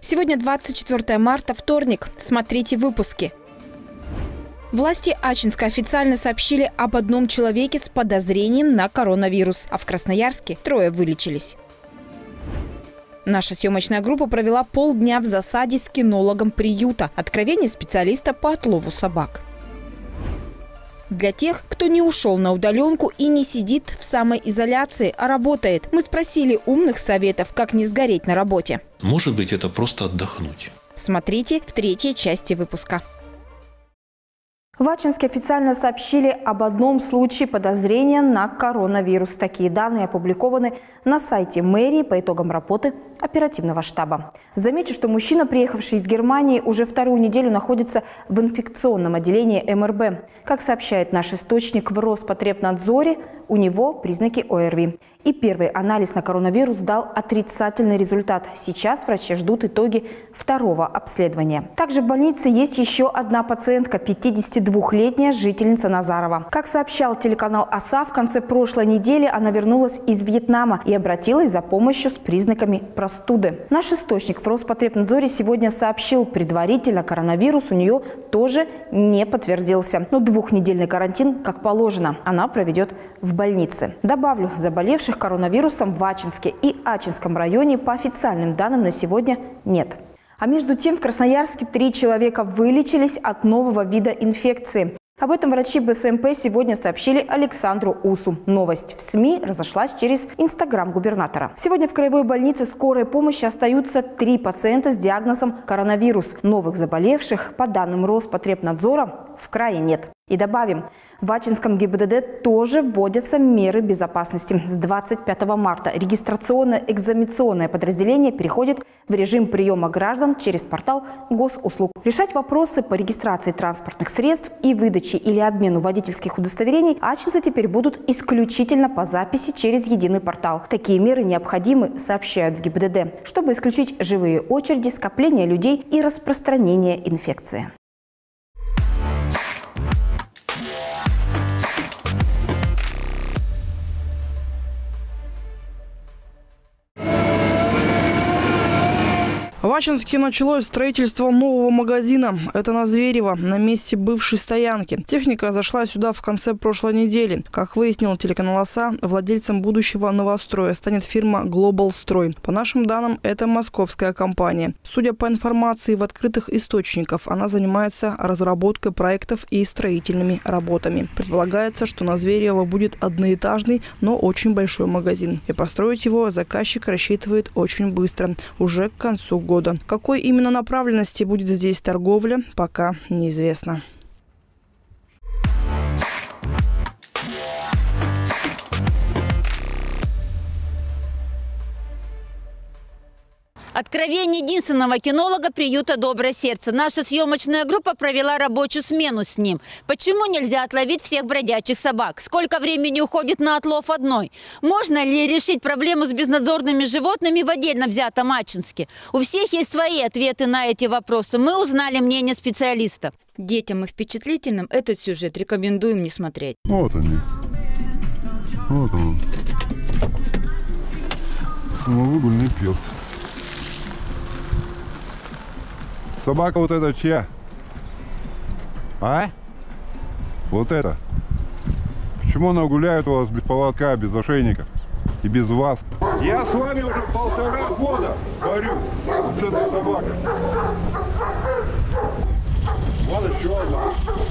Сегодня 24 марта, вторник. Смотрите выпуски. Власти Ачинска официально сообщили об одном человеке с подозрением на коронавирус, а в Красноярске 3 вылечились. Наша съемочная группа провела полдня в засаде с кинологом приюта. Откровение специалиста по отлову собак. Для тех, кто не ушел на удаленку и не сидит в самоизоляции, а работает, мы спросили умных советов, как не сгореть на работе. Может быть, это просто отдохнуть. Смотрите в третьей части выпуска. В Ачинске официально сообщили об одном случае подозрения на коронавирус. Такие данные опубликованы на сайте мэрии по итогам работы оперативного штаба. Замечу, что мужчина, приехавший из Германии, уже вторую неделю находится в инфекционном отделении МРБ. Как сообщает наш источник в Роспотребнадзоре, у него признаки ОРВИ. И первый анализ на коронавирус дал отрицательный результат. Сейчас врачи ждут итоги второго обследования. Также в больнице есть еще одна пациентка, 52-летняя жительница Назарова. Как сообщал телеканал ОСА, в конце прошлой недели она вернулась из Вьетнама и обратилась за помощью с признаками простуды. Наш источник в Роспотребнадзоре сегодня сообщил, предварительно коронавирус у нее тоже не подтвердился. Но 2-недельный карантин, как положено, она проведет в больнице. Добавлю, заболевших коронавирусом в Ачинске и Ачинском районе по официальным данным на сегодня нет. А между тем в Красноярске 3 человека вылечились от нового вида инфекции. Об этом врачи БСМП сегодня сообщили Александру Усу. Новость в СМИ разошлась через Инстаграм губернатора. Сегодня в краевой больнице скорой помощи остаются 3 пациента с диагнозом коронавирус. Новых заболевших, по данным Роспотребнадзора, в крае нет. И добавим, в Ачинском ГИБДД тоже вводятся меры безопасности. С 25 марта регистрационно-экзаменационное подразделение переходит в режим приема граждан через портал госуслуг. Решать вопросы по регистрации транспортных средств и выдаче или обмену водительских удостоверений ачинцы теперь будут исключительно по записи через единый портал. Такие меры необходимы, сообщают в ГИБДД, чтобы исключить живые очереди, скопление людей и распространение инфекции. В Ачинске началось строительство нового магазина. Это на Зверево, на месте бывшей стоянки. Техника зашла сюда в конце прошлой недели. Как выяснил телеканал ОСА, владельцем будущего новостроя станет фирма «Глобал Строй». По нашим данным, это московская компания. Судя по информации в открытых источниках, она занимается разработкой проектов и строительными работами. Предполагается, что на Зверево будет одноэтажный, но очень большой магазин. И построить его заказчик рассчитывает очень быстро, уже к концу года. Какой именно направленности будет здесь торговля, пока неизвестно. Откровение единственного кинолога приюта «Доброе сердце». Наша съемочная группа провела рабочую смену с ним. Почему нельзя отловить всех бродячих собак? Сколько времени уходит на отлов одной? Можно ли решить проблему с безнадзорными животными в отдельно взятом Ачинске? У всех есть свои ответы на эти вопросы. Мы узнали мнение специалистов. Детям и впечатлительным этот сюжет рекомендуем не смотреть. Вот они. Вот он. Самовыгульный пес. Собака вот эта чья? А? Вот это. Почему она гуляет у вас без поводка, без ошейника и без вас? Я с вами уже 1,5 года говорю. Вот эта собака. Вот еще одна.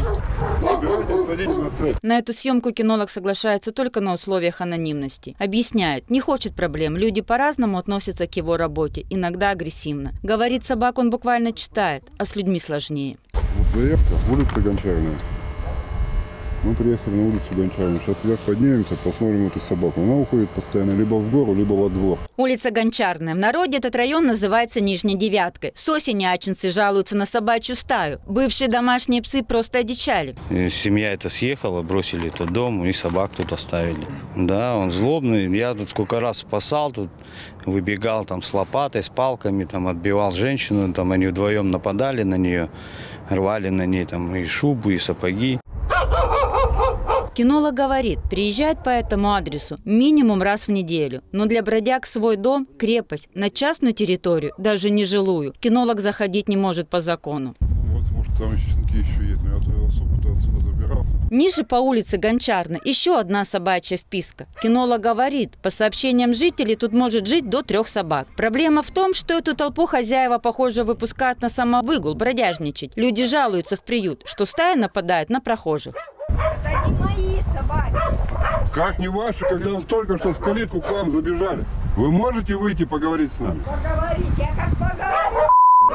На эту съемку кинолог соглашается только на условиях анонимности. Объясняет, не хочет проблем. Люди по-разному относятся к его работе, иногда агрессивно. Говорит, собак он буквально читает, а с людьми сложнее. Вот заявка, улица Гончарная. Мы приехали на улицу Гончарную. Сейчас вверх поднимемся, посмотрим эту собаку. Она уходит постоянно либо в гору, либо во двор. Улица Гончарная. В народе этот район называется Нижней Девяткой. С осени ачинцы жалуются на собачью стаю. Бывшие домашние псы просто одичали. Семья это съехала, бросили этот дом и собак тут оставили. Да, он злобный. Я тут сколько раз спасал, тут выбегал там с лопатой, с палками, там отбивал женщину. Там они вдвоем нападали на нее, рвали на ней там и шубу, и сапоги. Кинолог говорит, приезжает по этому адресу минимум раз в неделю. Но для бродяг свой дом, крепость, на частную территорию, даже не жилую, кинолог заходить не может по закону. Вот, может, там щенки еще есть, но я особо-то отсюда забирал. Ниже по улице Гончарной еще одна собачья вписка. Кинолог говорит, по сообщениям жителей тут может жить до 3 собак. Проблема в том, что эту толпу хозяева, похоже, выпускают на самовыгул, бродяжничать. Люди жалуются в приют, что стая нападает на прохожих. Это не мои собаки. Как не ваши, когда только что в калитку к вам забежали? Вы можете выйти поговорить с нами? Поговорить, я как поговорю,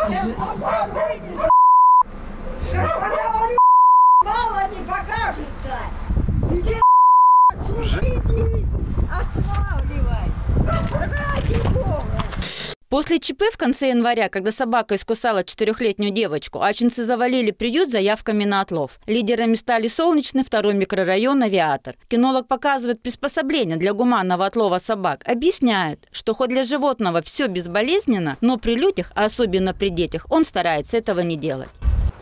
как поговорю, мало не покажется. Иди, иди, отлавливай, ради Бога. После ЧП в конце января, когда собака искусала 4-летнюю девочку, ачинцы завалили приют заявками на отлов. Лидерами стали Солнечный, 2-й микрорайон, Авиатор. Кинолог показывает приспособление для гуманного отлова собак. Объясняет, что хоть для животного все безболезненно, но при людях, а особенно при детях, он старается этого не делать.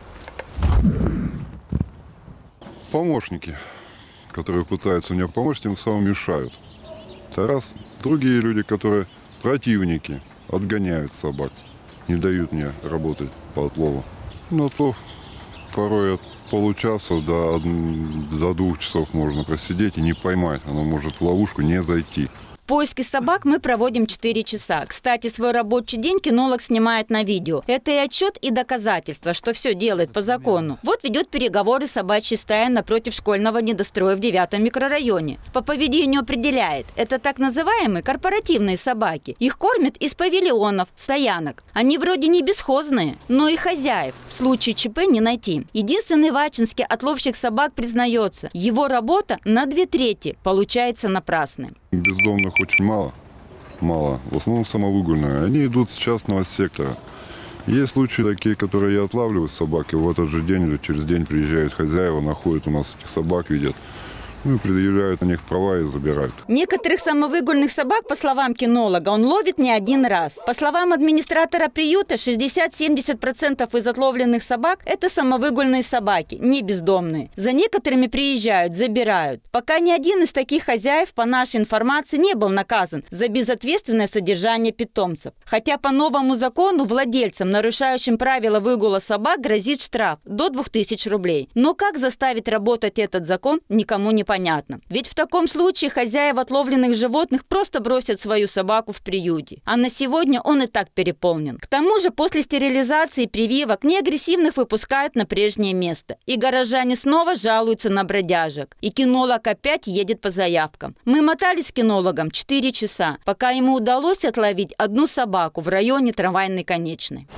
Помощники, которые пытаются мне помочь, тем самым мешают. Это раз. Другие люди, которые противники, отгоняют собак, не дают мне работать по отлову. Но то порой от получаса до 2 часов можно просидеть и не поймать. Оно может в ловушку не зайти. Поиски собак мы проводим 4 часа. Кстати, свой рабочий день кинолог снимает на видео. Это и отчет, и доказательство, что все делает по закону. Вот ведет переговоры собачьей стаи напротив школьного недостроя в 9-м микрорайоне. По поведению определяет. Это так называемые корпоративные собаки. Их кормят из павильонов, стоянок. Они вроде не бесхозные, но и хозяев в случае ЧП не найти. Единственный в Ачинске отловщик собак признается, его работа на 2/3 получается напрасной. Бездомных очень мало. В основном самовыгульные. Они идут с частного сектора. Есть случаи такие, которые я отлавливаю собак, и в этот же день или через день приезжают хозяева, находят у нас этих собак, видят. Ну и предъявляют на них права и забирают. Некоторых самовыгульных собак, по словам кинолога, он ловит не один раз. По словам администратора приюта, 60-70% из отловленных собак – это самовыгульные собаки, не бездомные. За некоторыми приезжают, забирают. Пока ни один из таких хозяев, по нашей информации, не был наказан за безответственное содержание питомцев. Хотя по новому закону владельцам, нарушающим правила выгула собак, грозит штраф до 2000 рублей. Но как заставить работать этот закон, никому не понятно. Ведь в таком случае хозяева отловленных животных просто бросят свою собаку в приюте. А на сегодня он и так переполнен. К тому же после стерилизации и прививок неагрессивных выпускают на прежнее место. И горожане снова жалуются на бродяжек. И кинолог опять едет по заявкам. Мы мотались с кинологом 4 часа, пока ему удалось отловить одну собаку в районе Трамвайной конечной.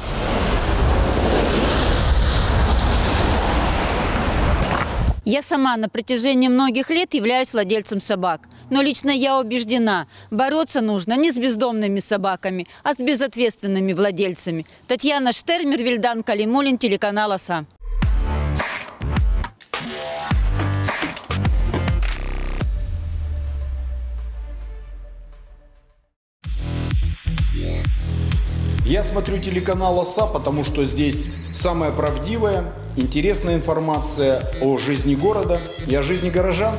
Я сама на протяжении многих лет являюсь владельцем собак. Но лично я убеждена, бороться нужно не с бездомными собаками, а с безответственными владельцами. Татьяна Штермер, Вильдан Калимулин, телеканал ОСА. Я смотрю телеканал ОСА, потому что здесь самая правдивая, интересная информация о жизни города и о жизни горожан.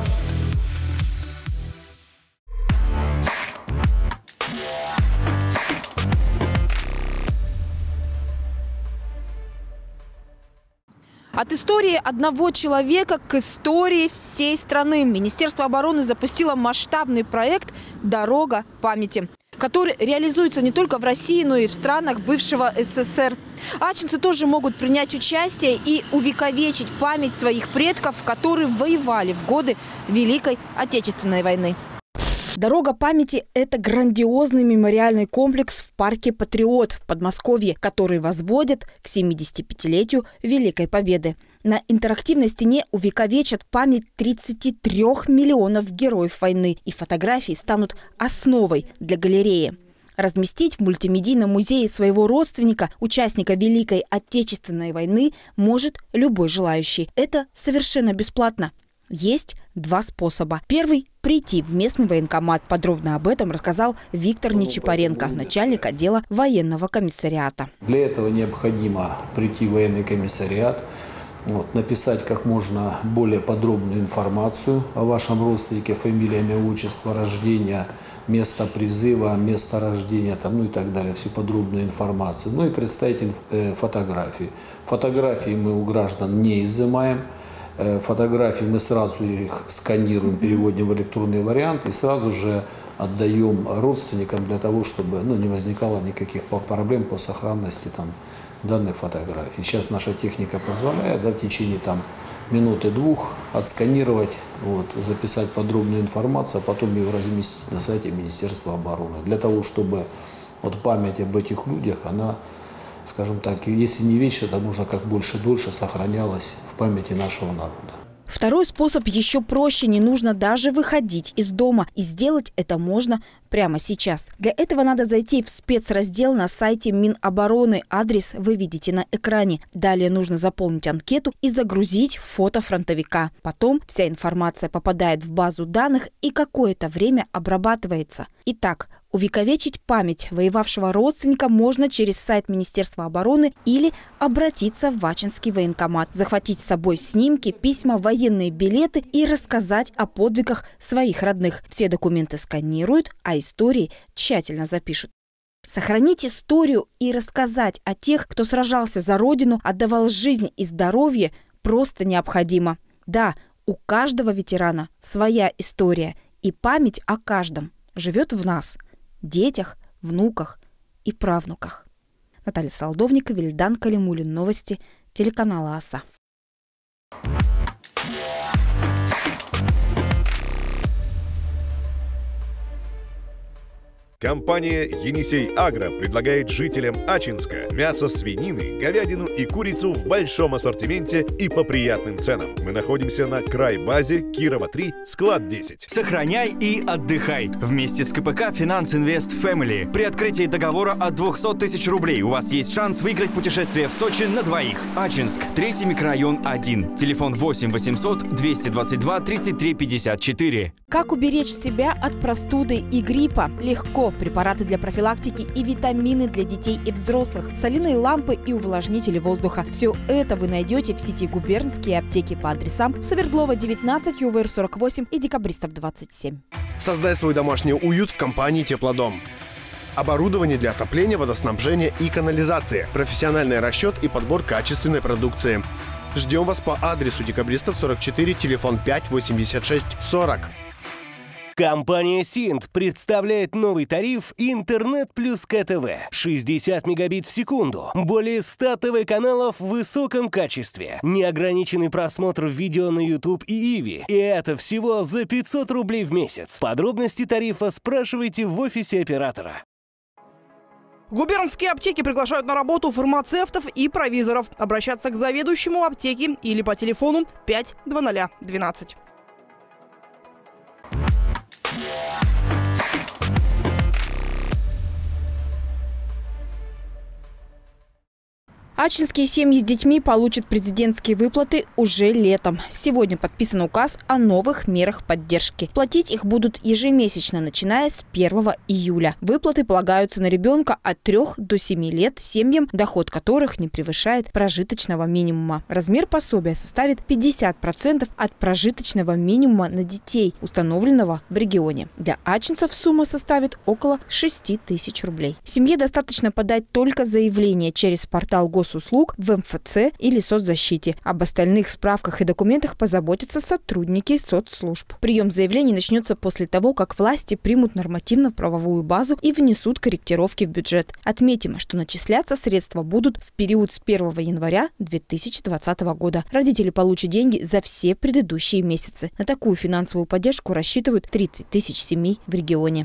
От истории одного человека к истории всей страны. Министерство обороны запустило масштабный проект «Дорога памяти», который реализуется не только в России, но и в странах бывшего СССР. Ачинцы тоже могут принять участие и увековечить память своих предков, которые воевали в годы Великой Отечественной войны. Дорога памяти – это грандиозный мемориальный комплекс в парке «Патриот» в Подмосковье, который возводят к 75-летию Великой Победы. На интерактивной стене увековечат память 33 миллионов героев войны, и фотографии станут основой для галереи. Разместить в мультимедийном музее своего родственника, участника Великой Отечественной войны, может любой желающий. Это совершенно бесплатно. Есть 2 способа. Первый – прийти в местный военкомат. Подробно об этом рассказал Виктор Нечипаренко, начальник отдела военного комиссариата. Для этого необходимо прийти в военный комиссариат, написать как можно более подробную информацию о вашем родственнике, фамилия, имя, отчество, рождение, место призыва, место рождения, и так далее, всю подробную информацию. Ну и представить фотографии. Фотографии мы у граждан не изымаем. Фотографии мы сразу их сканируем, переводим в электронный вариант и сразу же отдаем родственникам для того, чтобы не возникало никаких проблем по сохранности данных фотографий. Сейчас наша техника позволяет в течение минуты-двух отсканировать, записать подробную информацию, а потом ее разместить на сайте Министерства обороны. Для того, чтобы память об этих людях, она, скажем так, если не вечно, то можно как дольше сохранялась в памяти нашего народа. Второй способ еще проще. Не нужно даже выходить из дома. И сделать это можно прямо сейчас. Для этого надо зайти в спецраздел на сайте Минобороны. Адрес вы видите на экране. Далее нужно заполнить анкету и загрузить фото фронтовика. Потом вся информация попадает в базу данных и какое-то время обрабатывается. Итак, увековечить память воевавшего родственника можно через сайт Министерства обороны или обратиться в Вачинский военкомат, захватить с собой снимки, письма, военные билеты и рассказать о подвигах своих родных. Все документы сканируют, а истории тщательно запишут. Сохранить историю и рассказать о тех, кто сражался за Родину, отдавал жизнь и здоровье, просто необходимо. Да, у каждого ветерана своя история, и память о каждом живет в нас, детях, внуках и правнуках. Наталья Солдовникова, Вильдан Калимулин. Новости телеканала АСА. Компания «Енисей Агро» предлагает жителям Ачинска мясо свинины, говядину и курицу в большом ассортименте и по приятным ценам. Мы находимся на край-базе Кирова 3, склад 10. Сохраняй и отдыхай. Вместе с КПК «Финанс Инвест Фэмили». При открытии договора от 200 тысяч рублей у вас есть шанс выиграть путешествие в Сочи на двоих. Ачинск, 3-й микрорайон 1. Телефон 8 800 222 33 54. Как уберечь себя от простуды и гриппа? Легко. Препараты для профилактики и витамины для детей и взрослых, соляные лампы и увлажнители воздуха. Все это вы найдете в сети губернские аптеки по адресам Свердлова 19, ЮВР 48 и Декабристов 27. Создай свой домашний уют в компании «Теплодом». Оборудование для отопления, водоснабжения и канализации, профессиональный расчет и подбор качественной продукции. Ждем вас по адресу Декабристов 44, телефон 5 86 40. Компания Синт представляет новый тариф «Интернет плюс КТВ». 60 мегабит в секунду, более 100 ТВ-каналов в высоком качестве, неограниченный просмотр видео на YouTube и Иви. И это всего за 500 рублей в месяц. Подробности тарифа спрашивайте в офисе оператора. Губернские аптеки приглашают на работу фармацевтов и провизоров. Обращаться к заведующему аптеки или по телефону 52012. Ачинские семьи с детьми получат президентские выплаты уже летом. Сегодня подписан указ о новых мерах поддержки. Платить их будут ежемесячно, начиная с 1 июля. Выплаты полагаются на ребенка от 3 до 7 лет семьям, доход которых не превышает прожиточного минимума. Размер пособия составит 50% от прожиточного минимума на детей, установленного в регионе. Для ачинцев сумма составит около 6 тысяч рублей. Семье достаточно подать только заявление через портал госуслуг в МФЦ или соцзащите. Об остальных справках и документах позаботятся сотрудники соцслужб. Прием заявлений начнется после того, как власти примут нормативно-правовую базу и внесут корректировки в бюджет. Отметим, что начисляться средства будут в период с 1 января 2020 года. Родители получат деньги за все предыдущие месяцы. На такую финансовую поддержку рассчитывают 30 тысяч семей в регионе.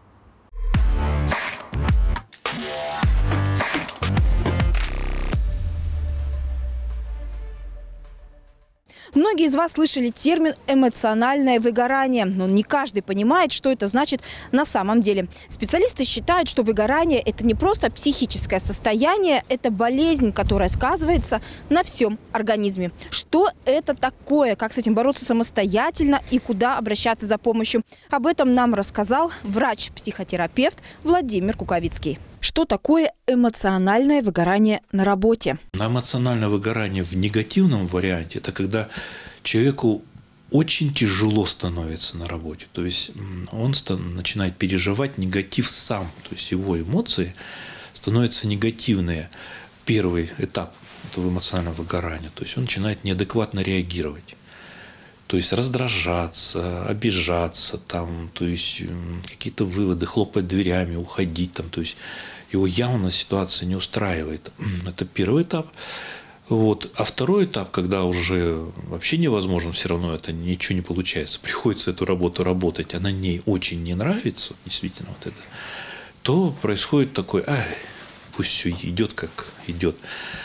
Многие из вас слышали термин «эмоциональное выгорание», но не каждый понимает, что это значит на самом деле. Специалисты считают, что выгорание – это не просто психическое состояние, это болезнь, которая сказывается на всем организме. Что это такое, как с этим бороться самостоятельно и куда обращаться за помощью? Об этом нам рассказал врач-психотерапевт Владимир Куковицкий. Что такое эмоциональное выгорание на работе? Эмоциональное выгорание в негативном варианте – это когда человеку очень тяжело становится на работе. То есть он начинает переживать негатив сам. То есть его эмоции становятся негативные. Первый этап этого эмоционального выгорания. То есть он начинает неадекватно реагировать. То есть раздражаться, обижаться, там, то есть какие-то выводы, хлопать дверями, уходить. Там, то есть его явно ситуация не устраивает. Это первый этап. Вот. А второй этап, когда уже вообще невозможно, все равно это ничего не получается, приходится эту работу работать, а на ней очень не нравится, действительно, вот это, то происходит такой, пусть все идет как идет.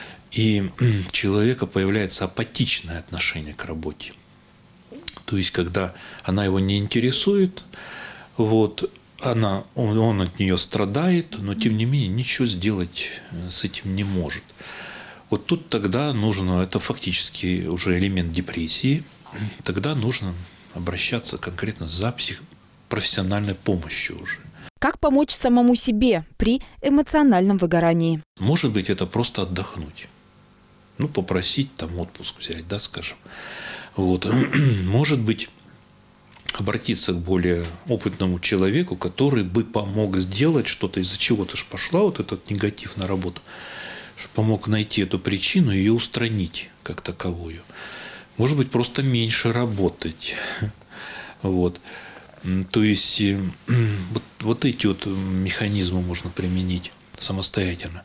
И у человека появляется апатичное отношение к работе. То есть, когда она его не интересует, вот, он от нее страдает, но тем не менее ничего сделать с этим не может. Вот тут тогда нужно, это фактически уже элемент депрессии, тогда нужно обращаться конкретно за профессиональной помощью уже. Как помочь самому себе при эмоциональном выгорании? Может быть, это просто отдохнуть. Ну, попросить там отпуск взять, да, скажем. Вот. Может быть, обратиться к более опытному человеку, который бы помог сделать что-то, из-за чего-то ж пошла вот этот негатив на работу, помог найти эту причину и ее устранить как таковую. Может быть, просто меньше работать. Вот. То есть, вот эти вот механизмы можно применить самостоятельно.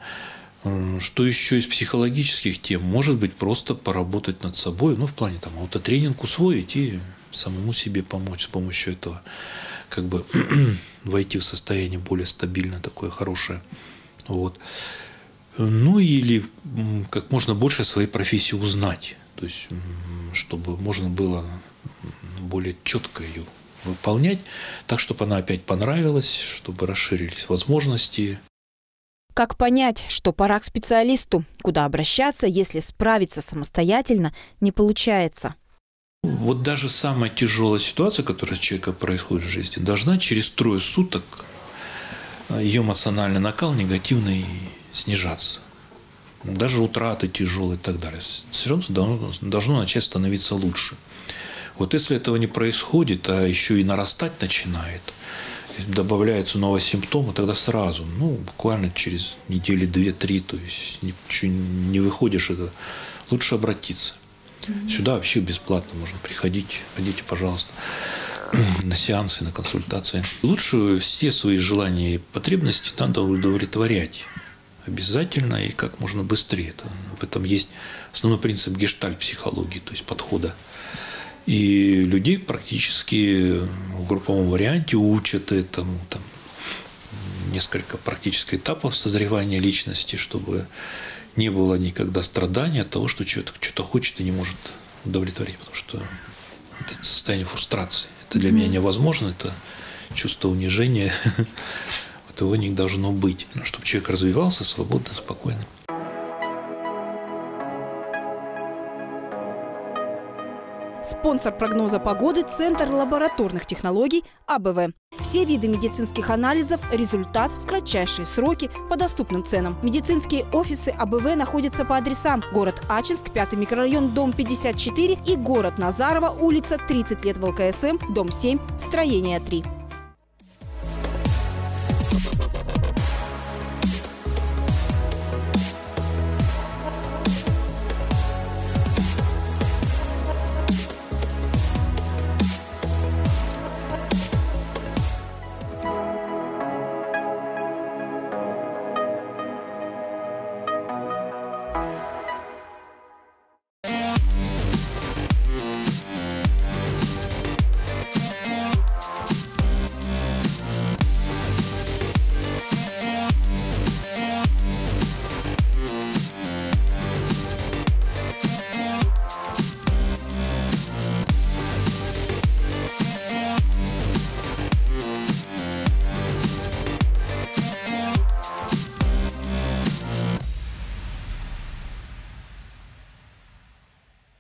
Что еще из психологических тем? Может быть, просто поработать над собой, ну, в плане там аутотренинг усвоить и самому себе помочь с помощью этого, как бы войти в состояние более стабильное, такое хорошее. Вот. Ну, или как можно больше о своей профессии узнать, то есть, чтобы можно было более четко ее выполнять, так, чтобы она опять понравилась, чтобы расширились возможности. Как понять, что пора к специалисту? Куда обращаться, если справиться самостоятельно не получается? Вот даже самая тяжелая ситуация, которая с человеком происходит в жизни, должна через 3 суток ее эмоциональный накал негативный снижаться. Даже утраты тяжелые и так далее. Все равно должно начать становиться лучше. Вот если этого не происходит, а еще и нарастать начинает, добавляются новые симптомы, тогда сразу, буквально через недели 2-3, то есть ничего не выходишь, это лучше обратиться. Сюда вообще бесплатно можно приходить, ходите, пожалуйста, на сеансы, на консультации. Лучше все свои желания и потребности надо удовлетворять обязательно и как можно быстрее. В этом есть основной принцип гештальт-психологии, то есть подхода. И людей практически в групповом варианте учат этому, там, несколько практических этапов созревания личности, чтобы не было никогда страдания от того, что человек что-то хочет и не может удовлетворить, потому что это состояние фрустрации. Это для меня невозможно, это чувство унижения, этого не должно быть, чтобы человек развивался свободно, спокойно. Спонсор прогноза погоды – Центр лабораторных технологий АБВ. Все виды медицинских анализов, результат в кратчайшие сроки по доступным ценам. Медицинские офисы АБВ находятся по адресам: город Ачинск, 5-й микрорайон, дом 54, и город Назарово, улица 30 лет в ЛКСМ, дом 7, строение 3.